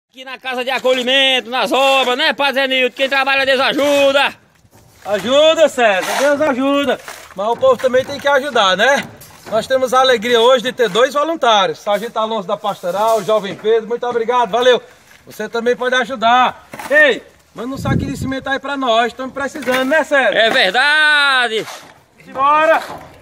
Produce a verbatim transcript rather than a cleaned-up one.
Aqui na casa de acolhimento, nas obras, né, Padre Zenildo? Quem trabalha, Deus ajuda. Ajuda, César, Deus ajuda. Mas o povo também tem que ajudar, né? Nós temos a alegria hoje de ter dois voluntários. Sargento Alonso da Pastoral, Jovem Pedro, muito obrigado, valeu. Você também pode ajudar. Ei, manda um saquinho de cimento aí pra nós, estamos precisando, né, César? É verdade. Simbora!